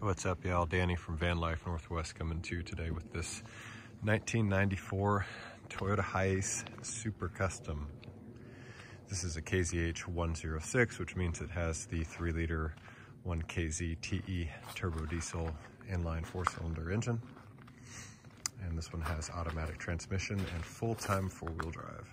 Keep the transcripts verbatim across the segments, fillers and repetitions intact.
What's up, y'all? Danny from Van Life Northwest coming to you today with this nineteen ninety-four Toyota Hiace Super Custom. This is a K Z H one oh six, which means it has the three liter one K Z T E turbo diesel inline four-cylinder engine. And this one has automatic transmission and full-time four-wheel drive.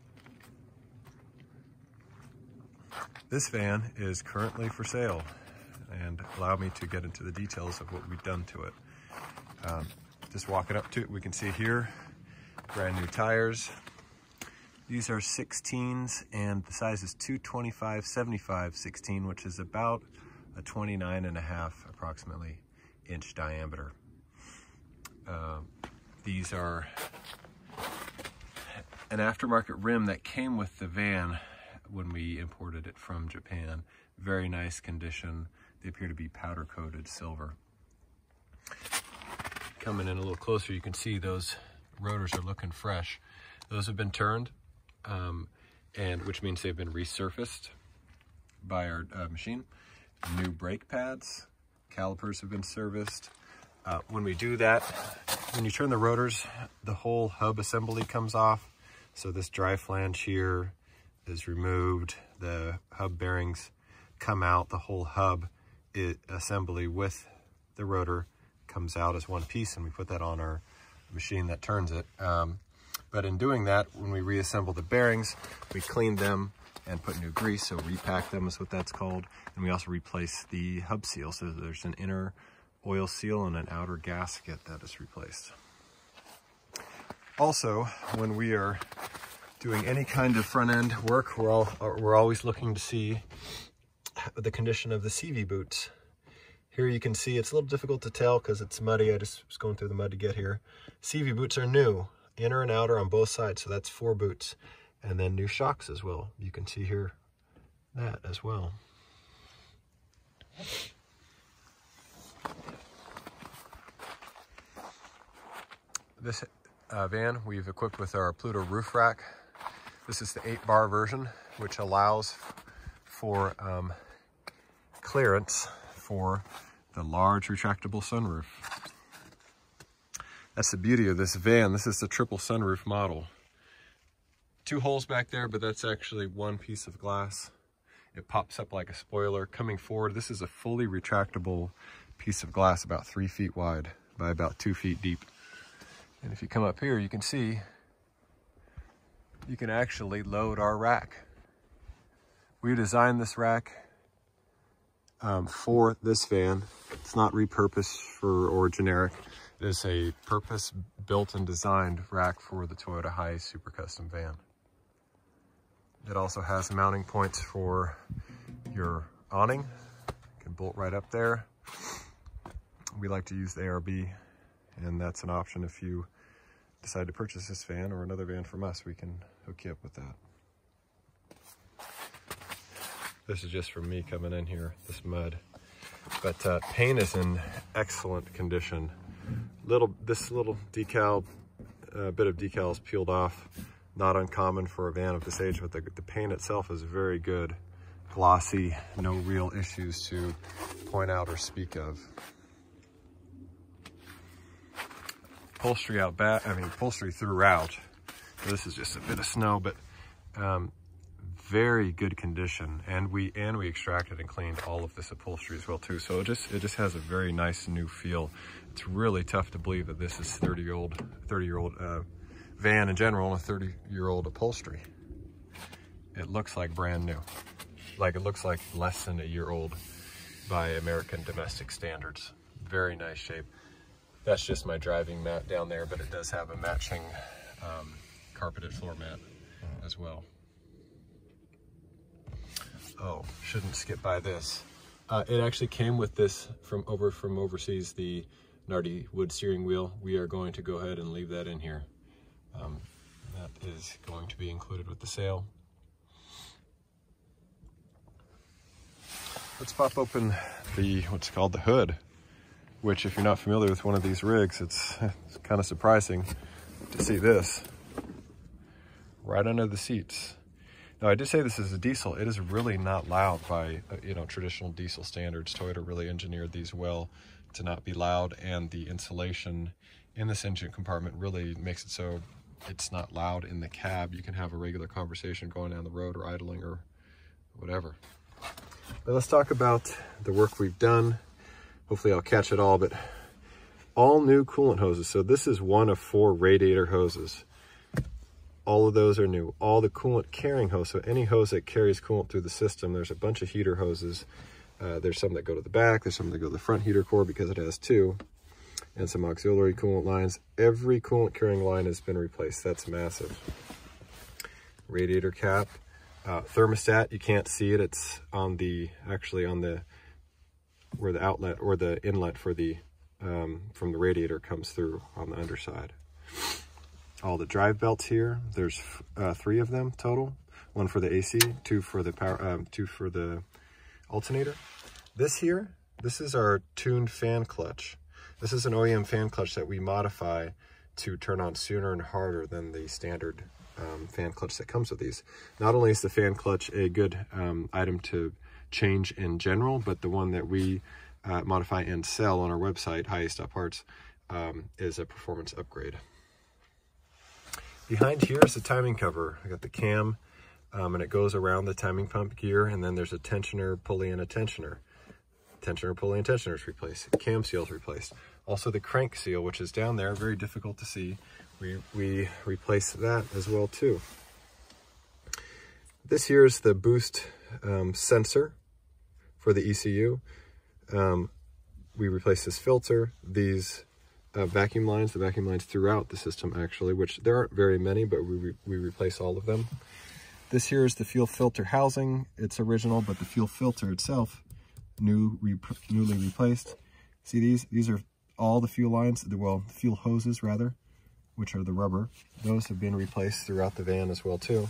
This van is currently for sale, and allow me to get into the details of what we've done to it. Um, just walking up to it, we can see here, brand new tires. These are sixteens, and the size is two twenty-five seventy-five sixteen, which is about a twenty-nine and a half approximately inch diameter. Uh, these are an aftermarket rim that came with the van when we imported it from Japan. Very nice condition. They appear to be powder coated silver. Coming in a little closer, you can see those rotors are looking fresh. Those have been turned, um, and which means they've been resurfaced by our uh, machine. New brake pads, calipers have been serviced. Uh, when we do that, when you turn the rotors, the whole hub assembly comes off. So this dry flange here is removed. The hub bearings come out. The whole hub it, assembly with the rotor comes out as one piece, and we put that on our machine that turns it. Um, but in doing that, when we reassemble the bearings, we clean them and put new grease, so repack them is what that's called. And we also replace the hub seal, so there's an inner oil seal and an outer gasket that is replaced. Also, when we are doing any kind of front end work, we're, all, we're always looking to see the condition of the C V boots. Here you can see it's a little difficult to tell because it's muddy. I just was going through the mud to get here. C V boots are new, inner and outer on both sides, so that's four boots. And then new shocks as well. You can see here that as well. This uh, van we've equipped with our Pluto roof rack. This is the eight bar version, which allows for um, clearance for the large retractable sunroof. That's the beauty of this van. This is the triple sunroof model. Two holes back there, but that's actually one piece of glass. It pops up like a spoiler. Coming forward, this is a fully retractable piece of glass, about three feet wide by about two feet deep. And if you come up here, you can see you can actually load our rack. We designed this rack um, for this van. It's not repurposed for or generic. It is a purpose-built and designed rack for the Toyota Hiace Super Custom van. It also has mounting points for your awning. You can bolt right up there. We like to use the A R B, and that's an option if you decide to purchase this van or another van from us. We can hook you up with that. This is just from me coming in here, this mud. But uh, paint is in excellent condition. Little, this little decal, uh, bit of decal is peeled off. Not uncommon for a van of this age, but the, the paint itself is very good. Glossy, no real issues to point out or speak of. Upholstery out back, I mean upholstery throughout. This is just a bit of snow, but um, very good condition. And we and we extracted and cleaned all of this upholstery as well too. So it just it just has a very nice new feel. It's really tough to believe that this is thirty year old thirty year old uh, van in general and a thirty year old upholstery. It looks like brand new. Like it looks like less than a year old by American domestic standards. Very nice shape. That's just my driving mat down there, but it does have a matching um, carpeted floor mat as well. Oh, shouldn't skip by this. Uh, it actually came with this from over from overseas, the Nardi wood steering wheel. We are going to go ahead and leave that in here. Um, that is going to be included with the sale. Let's pop open the, what's called the hood, which if you're not familiar with one of these rigs, it's, it's kind of surprising to see this right under the seats. Now, I did say this is a diesel. It is really not loud by, uh, you know, traditional diesel standards. Toyota really engineered these well to not be loud, and the insulation in this engine compartment really makes it so it's not loud in the cab. You can have a regular conversation going down the road or idling or whatever. But let's talk about the work we've done. Hopefully I'll catch it all, but all new coolant hoses. So this is one of four radiator hoses. All of those are new. All the coolant carrying hose, so any hose that carries coolant through the system, there's a bunch of heater hoses. Uh, there's some that go to the back, there's some that go to the front heater core because it has two, and some auxiliary coolant lines. Every coolant carrying line has been replaced. That's massive. Radiator cap. Uh, thermostat, you can't see it. It's on the, actually on the, where the outlet or the inlet for the, um, from the radiator comes through on the underside. All the drive belts here, there's uh, three of them total. One for the A C, two for the power, um, two for the alternator. This here, this is our tuned fan clutch. This is an O E M fan clutch that we modify to turn on sooner and harder than the standard um, fan clutch that comes with these. Not only is the fan clutch a good um, item to change in general, but the one that we uh, modify and sell on our website, highest dot parts, um, is a performance upgrade. Behind here is the timing cover. I got the cam, um, and it goes around the timing pump gear, and then there's a tensioner, pulley, and a tensioner. Tensioner, pulley, and tensioner is replaced. Cam seal is replaced. Also the crank seal, which is down there, very difficult to see. We, we replace that as well too. This here is the boost um, sensor for the E C U. Um, we replace this filter, these Uh, vacuum lines, the vacuum lines throughout the system actually, which there aren't very many, but we, re we replace all of them. This here is the fuel filter housing. It's original, but the fuel filter itself, new, re newly replaced. See these? These are all the fuel lines, well, fuel hoses rather, which are the rubber. Those have been replaced throughout the van as well too.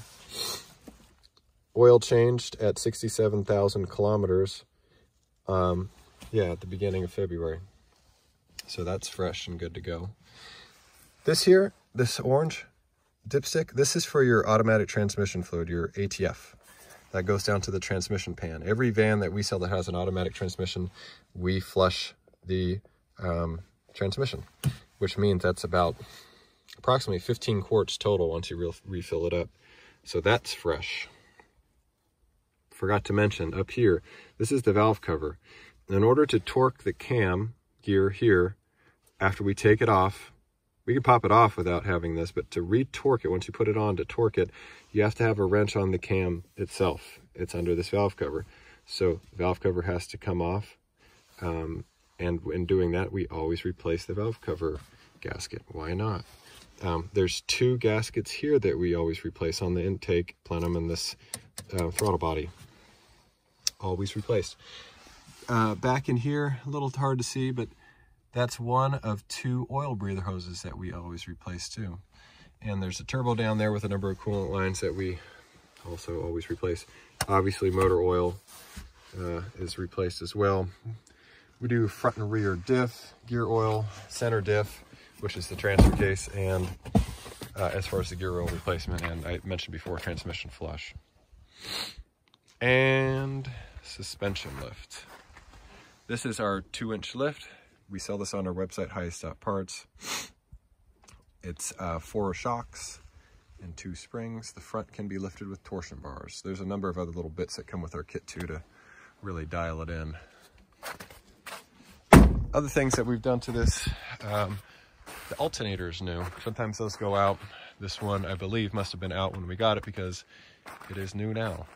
Oil changed at sixty-seven thousand kilometers, um, yeah, at the beginning of February. So that's fresh and good to go. This here, this orange dipstick, this is for your automatic transmission fluid, your A T F. That goes down to the transmission pan. Every van that we sell that has an automatic transmission, we flush the um, transmission, which means that's about approximately fifteen quarts total once you re refill it up. So that's fresh. Forgot to mention, up here, this is the valve cover. In order to torque the cam gear here, after we take it off, we can pop it off without having this, but to re-torque it, once you put it on to torque it, you have to have a wrench on the cam itself. It's under this valve cover. So the valve cover has to come off. Um, and in doing that, we always replace the valve cover gasket. Why not? Um, there's two gaskets here that we always replace on the intake plenum and this uh, throttle body. Always replaced. Uh, back in here, a little hard to see, but that's one of two oil breather hoses that we always replace too. And there's a turbo down there with a number of coolant lines that we also always replace. Obviously motor oil uh, is replaced as well. We do front and rear diff, gear oil, center diff, which is the transfer case, and uh, as far as the gear oil replacement, and I mentioned before, transmission flush. And suspension lift. This is our two inch lift. We sell this on our website, highest dot parts. It's uh, four shocks and two springs. The front can be lifted with torsion bars. There's a number of other little bits that come with our kit too to really dial it in. Other things that we've done to this, um, the alternator is new. Sometimes those go out. This one, I believe, must have been out when we got it because it is new now.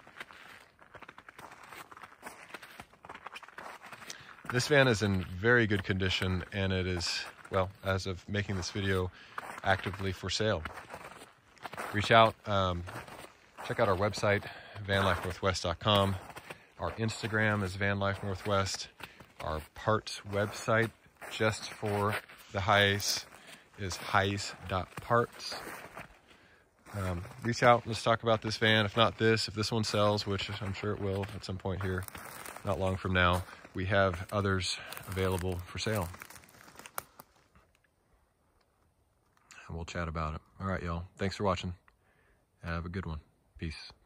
This van is in very good condition, and it is, well, as of making this video, actively for sale. Reach out, um, check out our website, van life northwest dot com. Our Instagram is Van Life Northwest. Our parts website, just for the highs, is highs dot parts. Um, reach out, let's talk about this van. If not this, if this one sells, which I'm sure it will at some point here, not long from now, we have others available for sale. And we'll chat about it. All right, y'all. Thanks for watching. Have a good one. Peace.